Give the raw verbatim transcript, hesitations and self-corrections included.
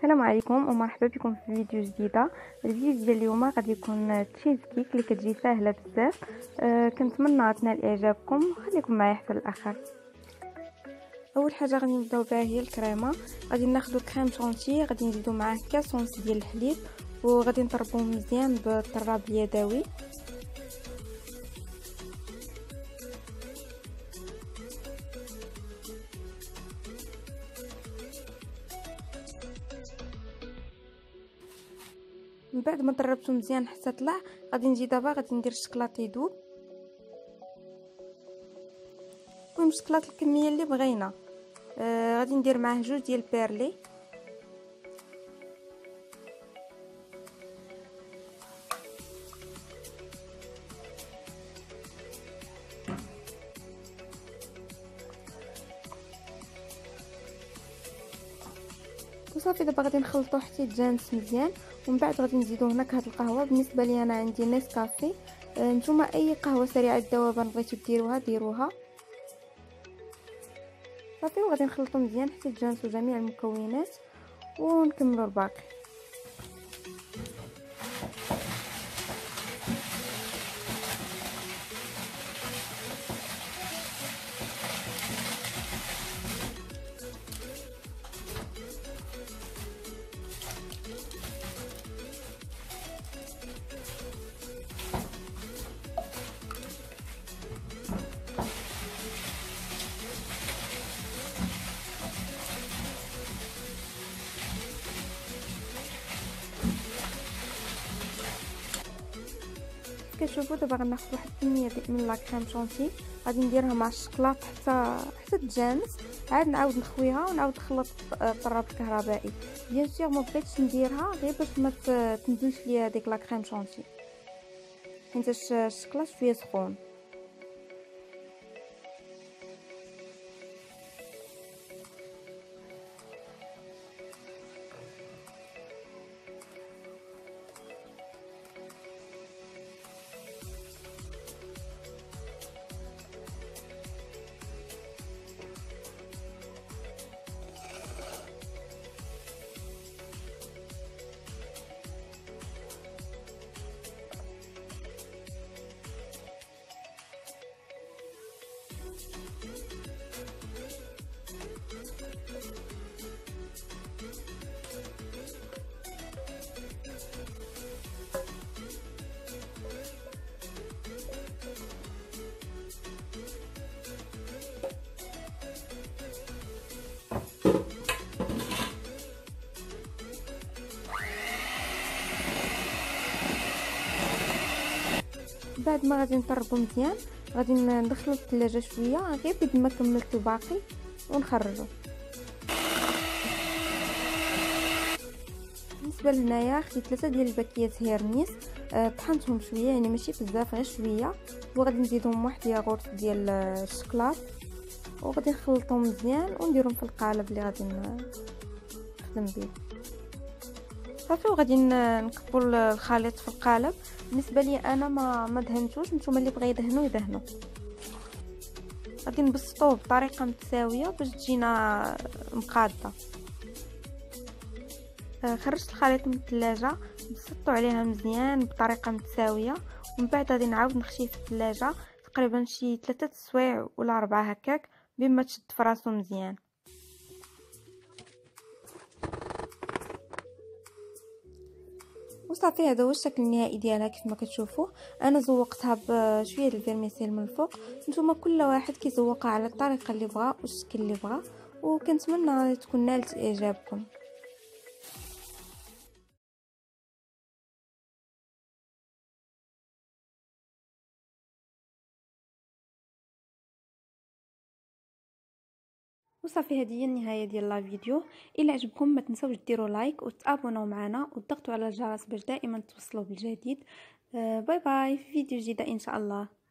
السلام عليكم ومرحبا بكم في فيديو جديده. الفيديو ديال اليوم غادي يكون تشيز كيك اللي كتجي ساهله بزاف. أه كنتمنى تنال اعجابكم، خليكم معايا حتى الاخر. اول حاجه غادي نبداو بها هي الكريمه. غادي ناخذ كريم شونتي، غادي نزيدو معاه كاس ونص ديال الحليب وغادي نطربوه مزيان بالطراب اليدوي. من بعد ما طربته مزيان حتى طلع، غادي نجي دابا غادي ندير الشكلاط يذوب. المهم الشكلاط الكميه اللي بغينا. آه غادي ندير معاه جوج ديال بيرلي، وصافي. دابا غادي نخلطو حتى يتجانس مزيان، ومن بعد غادي نزيدو هناك هاد القهوه. بالنسبه لي انا عندي نيسكافي، آه نتوما اي قهوه سريعه الذوبان بغيتو ديروها ديروها صافي. وغادي نخلطو مزيان حتى يتجانسوا جميع المكونات ونكملوا الباقي. كتشوفوا دابا غناخذ واحد الكميه من لا كريم شونتي، غادي نديرها مع الشكلاط حتى حتى تجانس. عاد نعاود نخويها ونعاود نخلط الطراب الكهربائي. بيان سور ما بغيتش نديرها غير باش ما تنزلش ليا ديك لا كريم شونتي، حيت الشكلاط شويه سخون. بعد ما غادي نطربو مزيان غادي ندخلو الثلاجه شويه غير بيد ما كملت الباقي ونخرجو. بالنسبه لهنايا خديت ثلاثه ديال الباكيات هيرنيس، أه طحنتهم شويه يعني ماشي بزاف غير شويه، وغادي نزيدهم واحد ياغورت ديال الشكلاط وغادي نخلطهم مزيان ونديرهم في القالب اللي غادي نخدم به صافي. وغادي نكبوا الخليط في القالب. بالنسبه لي انا ما ما دهنتوش، نتوما اللي بغا يدهنوا يدهنوا. غادي نبسطوه بطريقه متساويه باش تجينا مقاده. خرجت الخليط من الثلاجه، بسطته عليها مزيان بطريقه متساويه، ومن بعد غادي نعاود نخشيه في الثلاجه تقريبا شي ثلاثة سوايع ولا أربعة هكاك بما تشد فراسو مزيان. وصافي هذا هو الشكل النهائي ديالها. كيف ما كتشوفوا انا زوقتها بشويه ديال الفيرميسيل من الفوق، نتوما كل واحد كيزوقها على الطريقه اللي بغا والشكل اللي بغا، وكنتمنى تكون نالت اعجابكم. وصافي هذه هي النهايه ديال لا فيديو. الا عجبكم ما تنساوش ديروا لايك وتابوناو معنا وتضغطوا على الجرس باش دائما توصلوا بالجديد. باي باي في فيديو جديد ان شاء الله.